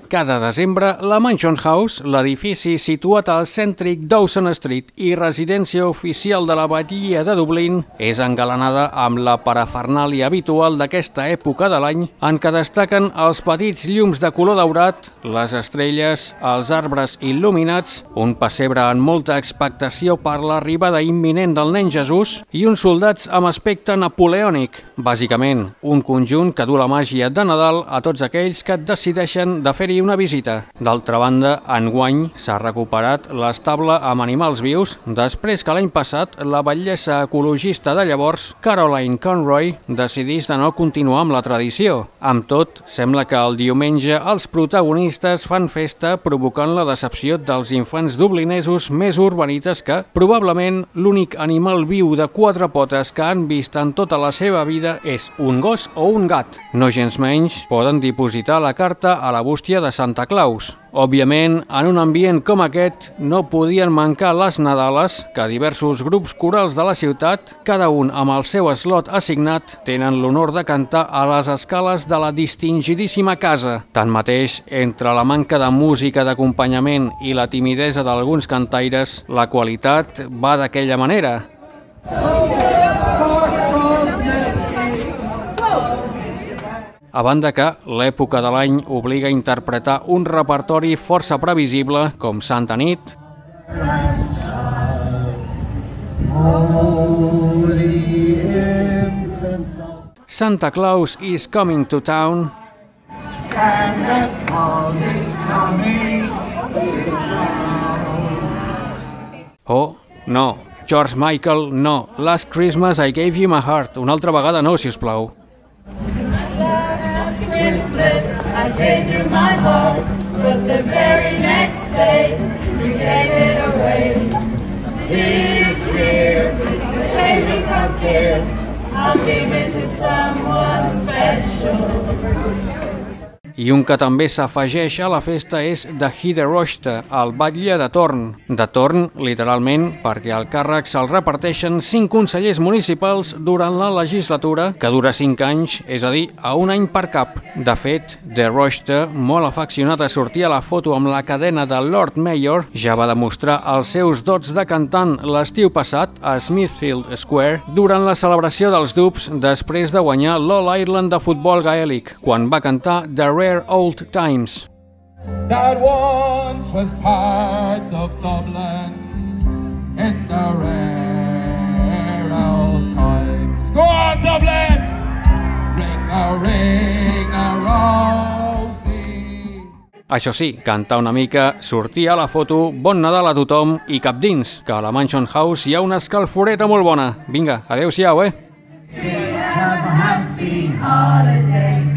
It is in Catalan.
cada desembre, la Mansion House, l'edifici situat al cèntric Dawson Street i residència oficial de la batllia de Dublín, és engalanada amb la parafernàlia habitual d'aquesta època de l'any, en què destaquen els petits llums de color daurat, les estrelles, els arbres il·luminats, un pessebre en molta expectació per l'arribada imminent del nen Jesús i uns soldats amb aspecte napoleònic. Bàsicament, un conjunt que du la màgia de Nadal a tots aquells que decideixen de fer-hi una visita. D'altra banda, enguany s'ha recuperat l'estable amb animals vius després que l'any passat la batllessa ecologista de llavors, Caroline Conroy, decidís de no continuar amb la tradició. Amb tot, sembla que el diumenge els protagonistes fan festa provocant la decepció dels infants dublinesos més urbanites que, probablement, l'únic animal viu de quatre potes que han vist en tota la seva vida és un gos o un gat. No gens menys, poden dipositar la carta a la bústia de Santa Claus. Òbviament, en un ambient com aquest, no podien mancar les Nadales, que diversos grups corals de la ciutat, cada un amb el seu eslot assignat, tenen l'honor de cantar a les escales de la distingidíssima casa. Tanmateix, entre la manca de música d'acompanyament i la timidesa d'alguns cantaires, la qualitat va d'aquella manera. A banda que l'època de l'any obliga a interpretar un repertori força previsible com Santa Nit, Santa Claus is Coming to Town, oh, no, George Michael, no, Last Christmas I Gave You My Heart, una altra vegada no, si us plau. I gave you my heart, but the very next day you gave it away. This year, to save me from tears, I'll give it to someone special. I un que també s'afegeix a la festa és The Heather Rochta, el batlle de torn. De torn, literalment, perquè al càrrec se'l reparteixen 5 consellers municipals durant la legislatura, que dura 5 anys, és a dir, a un any per cap. De fet, The Rochta, molt afeccionat a sortir a la foto amb la cadena de Lord Mayor, ja va demostrar els seus dots de cantant l'estiu passat a Smithfield Square durant la celebració dels Dubs després de guanyar l'All Ireland de futbol gaèlic, quan va cantar The Rare Old Times. That once was part of Dublin in the rare old times. Go on, Dublin! Ring a rosy. Això sí, cantar una mica, sortir a la foto, bon Nadal a tothom i cap dins, que a la Mansion House hi ha una escalforeta molt bona. Vinga, adeu-siau, Have a happy holiday.